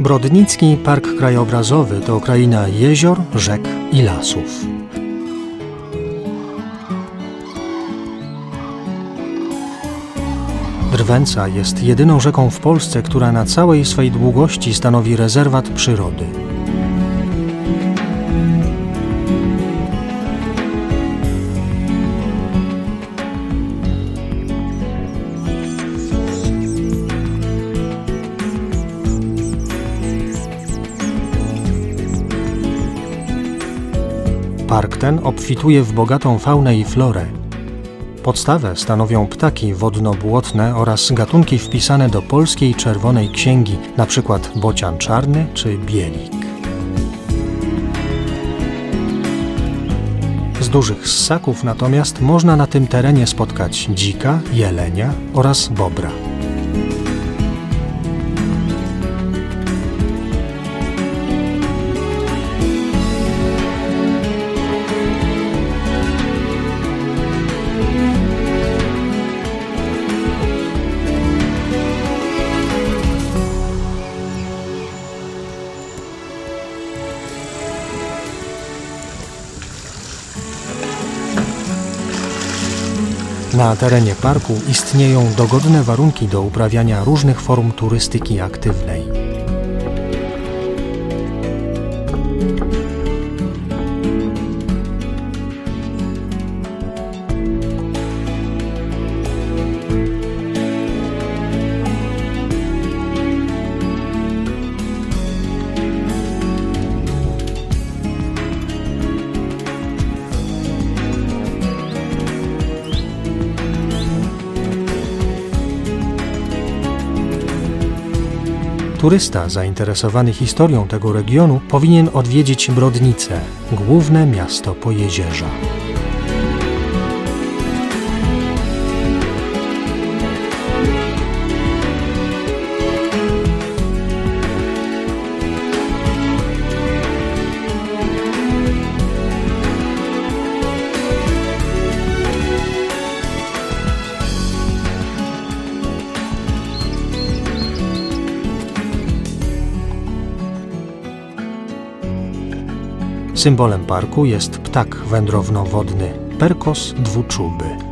Brodnicki Park Krajobrazowy to kraina jezior, rzek i lasów. Drwęca jest jedyną rzeką w Polsce, która na całej swej długości stanowi rezerwat przyrody. Park ten obfituje w bogatą faunę i florę. Podstawę stanowią ptaki wodno-błotne oraz gatunki wpisane do Polskiej Czerwonej Księgi, np. bocian czarny czy bielik. Z dużych ssaków natomiast można na tym terenie spotkać dzika, jelenia oraz bobra. Na terenie parku istnieją dogodne warunki do uprawiania różnych form turystyki aktywnej. Turysta zainteresowany historią tego regionu powinien odwiedzić Brodnicę, główne miasto Pojezierza. Symbolem parku jest ptak wędrowno-wodny Perkos dwuczuby.